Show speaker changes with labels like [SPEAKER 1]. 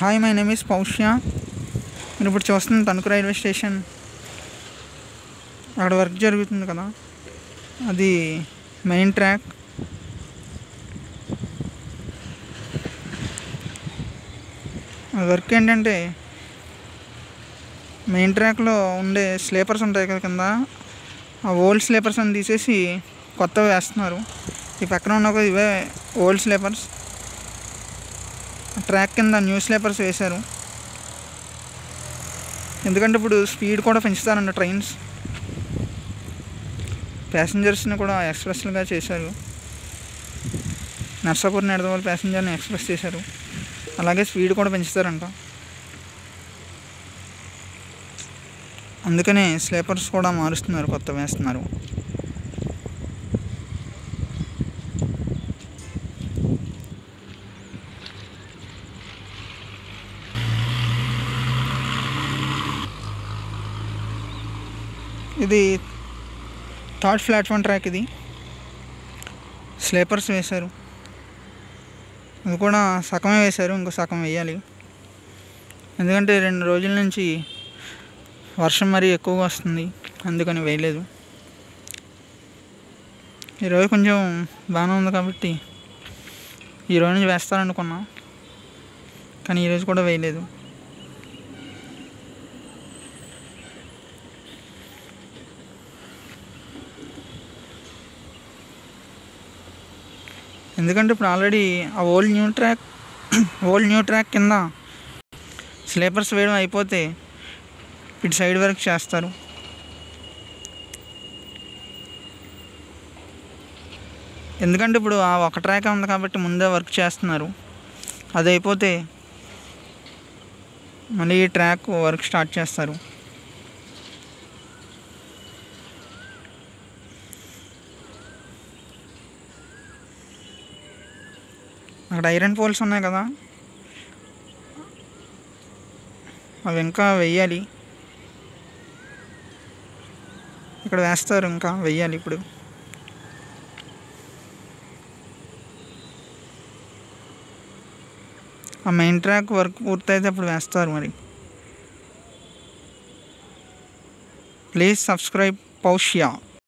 [SPEAKER 1] Hi, my name is Paushya. మీరు ఇప్పుడు చూస్తున్న తణుకు రైల్వే స్టేషన్. అక్కడ వర్క్ జరుగుతుంది కదా, అది మెయిన్ ట్రాక్. ఆ వర్క్ ఏంటంటే మెయిన్ ట్రాక్లో ఉండే స్లీపర్స్ ఉంటాయి కదా కింద, ఆ ఓల్డ్ స్లీపర్స్ అని తీసేసి కొత్తవి వేస్తున్నారు. ఈ పక్కన ఉన్న ఇవే ఓల్డ్ స్లీపర్స్. ట్రాక్ కింద న్యూ స్లీపర్స్ వేశారు. ఎందుకంటే ఇప్పుడు స్పీడ్ కూడా పెంచుతారంట ట్రైన్స్. ప్యాసింజర్స్ని కూడా ఎక్స్ప్రెస్లుగా చేశారు. నర్సాపూర్ నిడదవోలు ప్యాసింజర్ని ఎక్స్ప్రెస్ చేశారు. అలాగే స్పీడ్ కూడా పెంచుతారంట. అందుకనే స్లీపర్స్ కూడా మారుస్తున్నారు, కొత్త వేస్తున్నారు. ఇది థర్డ్ ప్లాట్ఫామ్ ట్రాక్. ఇది స్లీపర్స్ వేశారు. ఇది కూడా సగమే వేశారు, ఇంకో సగం వేయాలి. ఎందుకంటే 2 రోజుల నుంచి వర్షం మరీ ఎక్కువగా వస్తుంది, అందుకని వేయలేదు. ఈరోజు కొంచెం బాగానే ఉంది కాబట్టి ఈరోజు నుంచి వేస్తారనుకున్నా, కానీ ఈరోజు కూడా వేయలేదు. ఎందుకంటే ఇప్పుడు ఆల్రెడీ ఆ ఓల్డ్ న్యూ ట్రాక్ కింద స్లీపర్స్ వేయడం అయిపోతే ఇటు సైడ్ వర్క్ చేస్తారు. ఎందుకంటే ఇప్పుడు ఆ ఒక ట్రాక్ ఉంది కాబట్టి ముందే వర్క్ చేస్తున్నారు. అది అయిపోతే మళ్ళీ ఈ ట్రాక్ వర్క్ స్టార్ట్ చేస్తారు. అక్కడ ఐరన్ పోల్స్ ఉన్నాయి కదా, అవి ఇంకా వెయ్యాలి. ఇక్కడ వేస్తారు, ఇంకా వెయ్యాలి. ఇప్పుడు ఆ మెయిన్ ట్రాక్ వర్క్ పూర్తయితే అప్పుడు వేస్తారు. మరి ప్లీజ్ సబ్స్క్రైబ్ పౌష్య.